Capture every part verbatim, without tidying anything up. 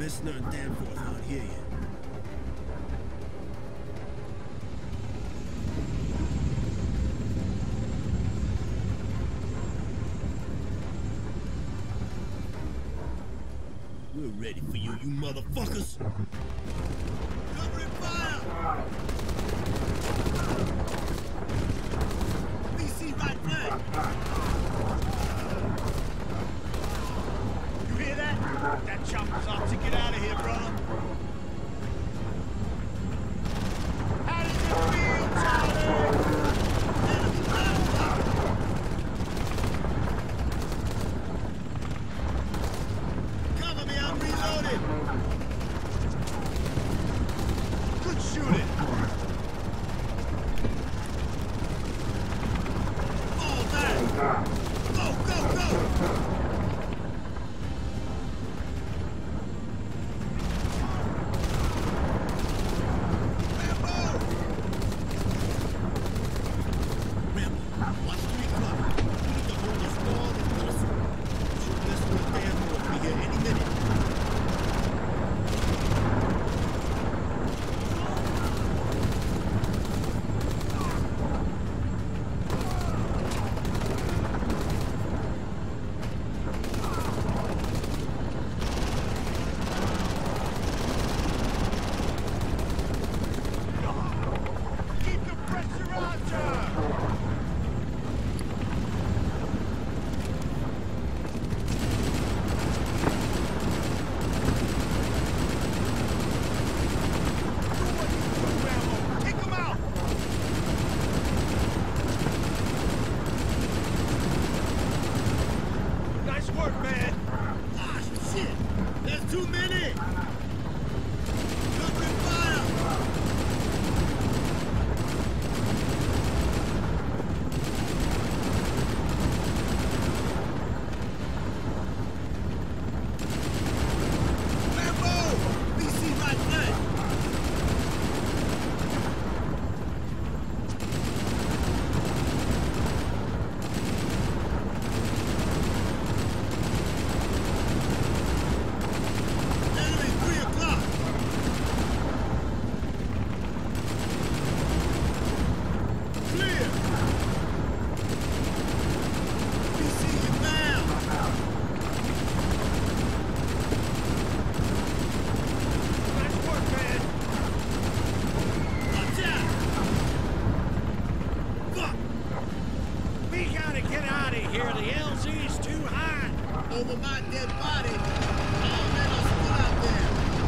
Messner and Danforth aren't here yet. We're ready for you, you motherfuckers! Covering fire! B C right flank! You hear that? That chopper's off to get out of here, brother! How does it feel, Charlie? Enemy left! Cover me, I'm reloading! Good shooting! All that! Go, go, go! Over my dead body. All men are still out there.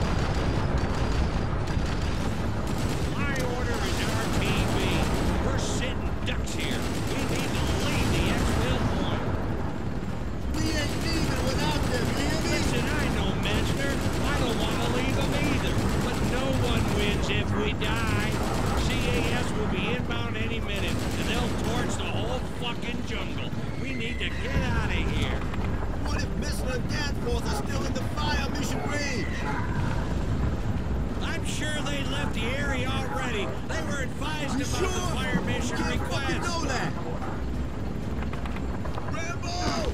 My order is R P B. We're sitting ducks here. We need to leave the exfil point. We ain't leaving without them, you hear me? Listen, I know, Messner. I don't want to leave them either. But no one wins if we die. C A S will be inbound any minute, and they'll torch the whole fucking jungle. We need to get out of here. What if Messner and Danforth are still in the fire mission range? I'm sure they left the area already. They were advised You about sure? the fire mission You can't fucking request. know that. Rambo!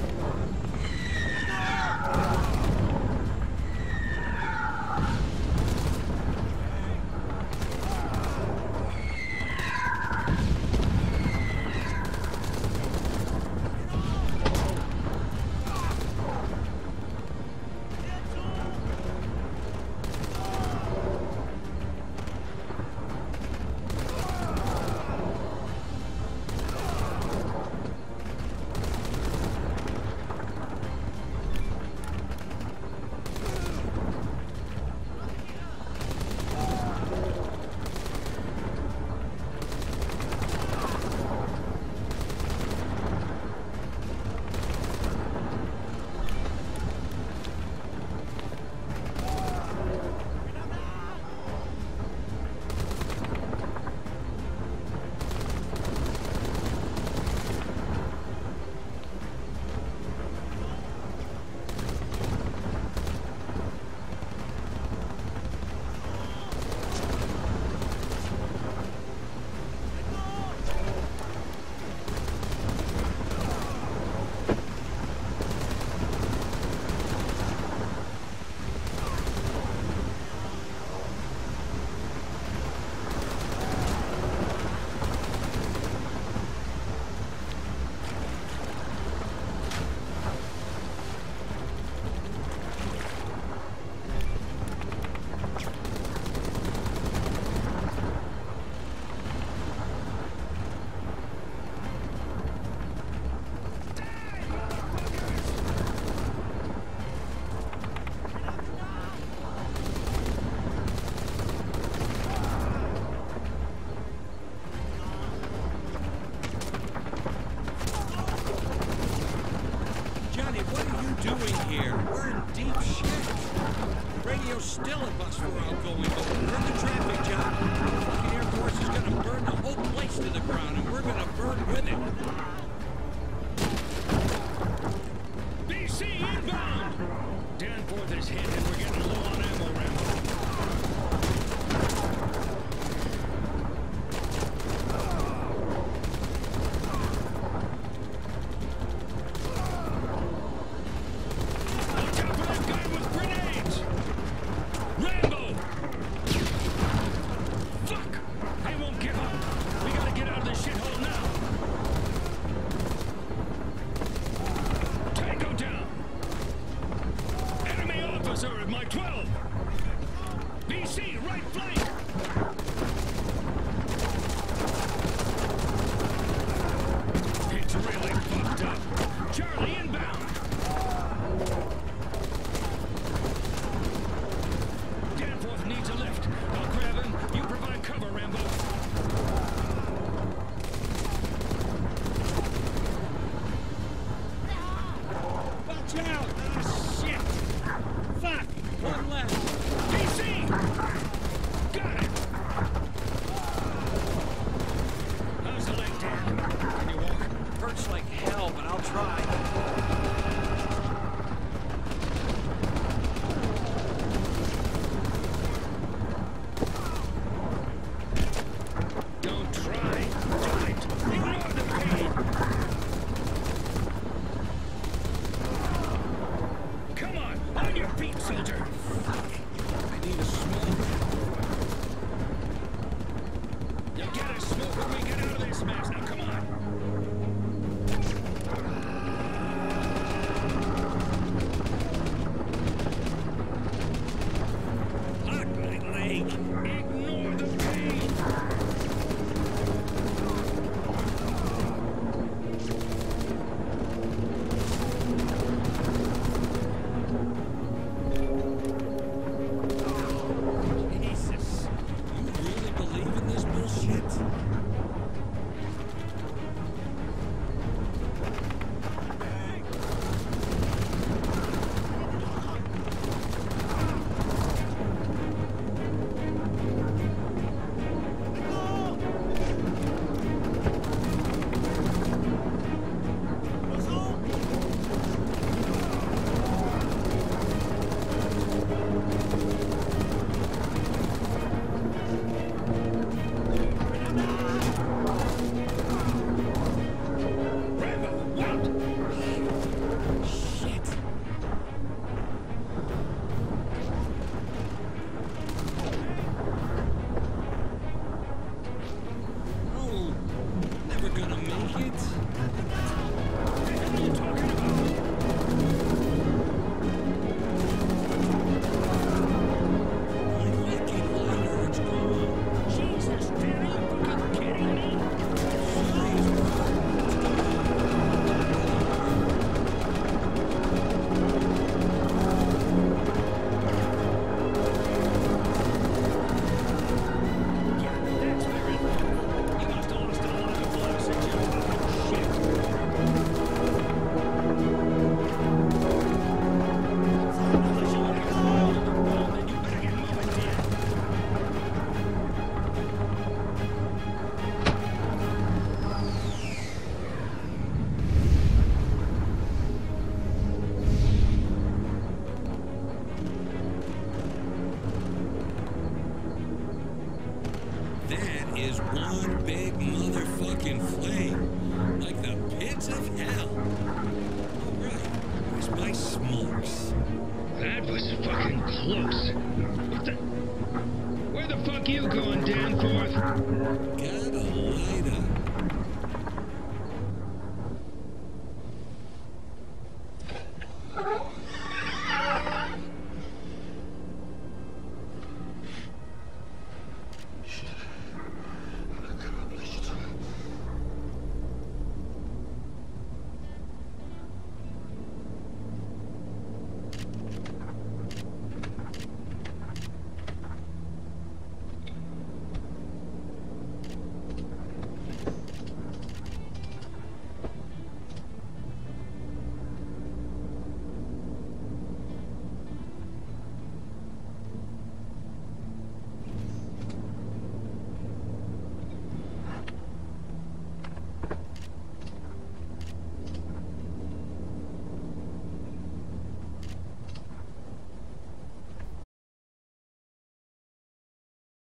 Rambo's still a bus for outgoing, but we're the traffic job. The fucking Air Force is gonna burn the whole place to the ground, and we're gonna burn with it. B C inbound! Danforth is hit, and we're getting low on ammo, Rambo. Watch out for that guy with grenades! Rambo! Fuck! They won't give up. We gotta get out of this shithole now. Tango down! Enemy officer at my twelve! B C, right flank! It's really fucked up. Charlie inbound! Danforth needs a lift. I'll grab him. You provide cover, Rambo. Watch out! Ah, shit! Fuck! One left. B C! Got it! How's the leg, Dan? Can you walk? Hurts like hell, but I'll try. Don't try. Do it. Ignore the pain. Come on. On your feet, soldier. I need a smoke. You'll get a smoke when we get out of this mess. Now, come on. Fuck my leg! Ignore the pain. Jesus! You really believe in this bullshit? Rambo, what? Shit! Oh, never gonna make it. What the hell are you talking about? My fucking leg hurts. Oh, Jesus, Dan, are you fucking kidding me? Yeah, that's very funny. You must have lost a lot of blood since you fucking shit. Unless you want to get oil in the road, then you better get moving, Dan. that is one big motherfucking flame. Like the pits of hell. All right, where's my smokes? That was fucking close. What the? Where the fuck you going, Danforth? God